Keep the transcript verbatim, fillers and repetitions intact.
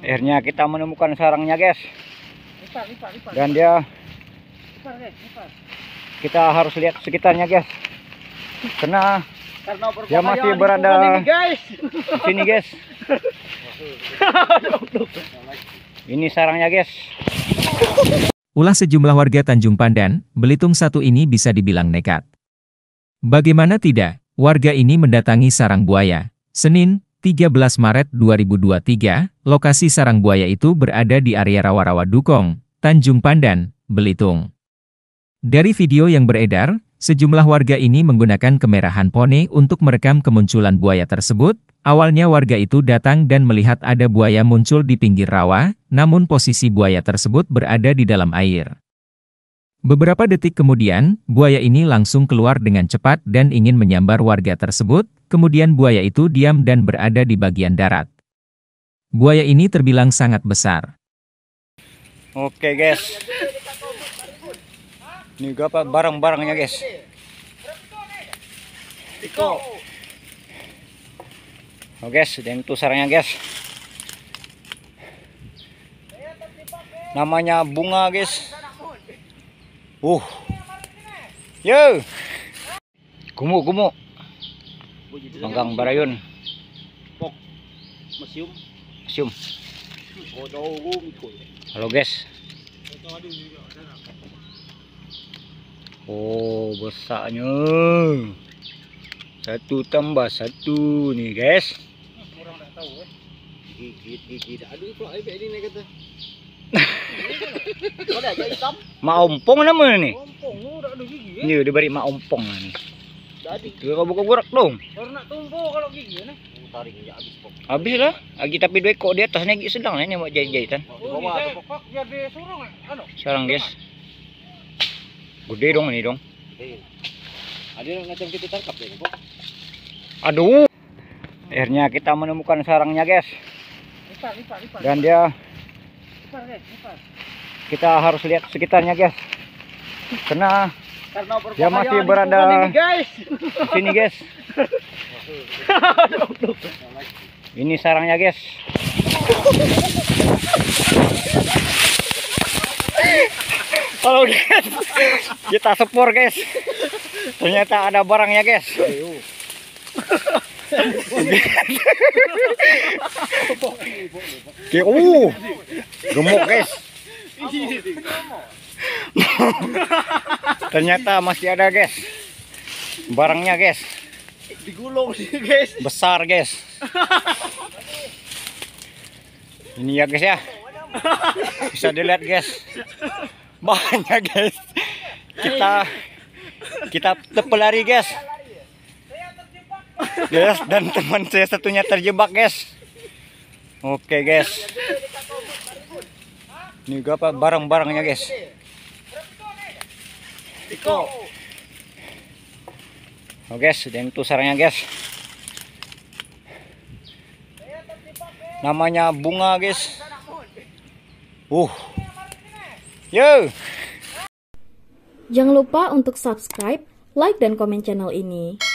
Akhirnya kita menemukan sarangnya, guys. Lipat, lipat, lipat. Dan dia Lipat, guys, lipat. kita harus lihat sekitarnya, guys. Karena Karena dia masih berada ini, guys. di sini, guys. Ini sarangnya, guys. Ulah sejumlah warga Tanjung Pandan, Belitung satu ini bisa dibilang nekat. Bagaimana tidak, warga ini mendatangi sarang buaya. Senin, tiga belas Maret dua ribu dua puluh tiga, lokasi sarang buaya itu berada di area Rawa-Rawa Dukong, Tanjung Pandan, Belitung. Dari video yang beredar, sejumlah warga ini menggunakan kamera handphone untuk merekam kemunculan buaya tersebut. Awalnya warga itu datang dan melihat ada buaya muncul di pinggir rawa, namun posisi buaya tersebut berada di dalam air. Beberapa detik kemudian, buaya ini langsung keluar dengan cepat dan ingin menyambar warga tersebut, kemudian buaya itu diam dan berada di bagian darat. Buaya ini terbilang sangat besar. Oke, guys. Ini apa barang-barangnya, guys. Iko. Oh, guys, dan itu sarangnya, guys. Namanya bunga, guys. Uh. Yo. Gumu, gumu. Manggang barayun. Pok. Museum. Museum. Halo, guys. Oh, besarnya. Satu tambah satu nih, guys. Orang tak tahu eh. Gigit, gigit. Aduh, pula air ini nih kata. Kau dah jadi hitam? Mak ompong namanya nih. Ompong, oh, dah ada gigi. Ini udah beri mak ompong lah nih. Jadi. Kau buka gurak dong. Baru nak tumbuh kalau gigi nih. Tarik aja habis pok. Habis lah. Lagi tapi dua ekor di atasnya gigi sedang lah ini buat jahit-jahitan. Oh, ini pok jadi surung anu. Sarang, guys. Gede dong ini dong. Ada yang macam kita tangkap ya, pok. Aduh. Akhirnya kita menemukan sarangnya, guys. Lipat, lipat, lipat. Dan dia Lipat, guys, lipat. kita harus lihat sekitarnya, guys. Karena Karena dia masih berbahaya berada ini, guys. di sini, guys. Ini sarangnya, guys. Halo, guys. Kita sepur, guys. Ternyata ada barangnya, guys. Oke, uh, gemuk, guys. Ternyata masih ada, guys. Barangnya, guys. Digulung sih, guys. Besar, guys. Ini ya, guys ya. Bisa dilihat, guys. Banyak, guys. Kita kita pelari, guys. Guys, dan teman saya satunya terjebak, guys. Oke, guys. Ini apa barang-barangnya, guys. Iko. Oh, guys, dan itu sarangnya, guys. Namanya bunga, guys. Uh. Yo. Jangan lupa untuk subscribe, like, dan komen channel ini.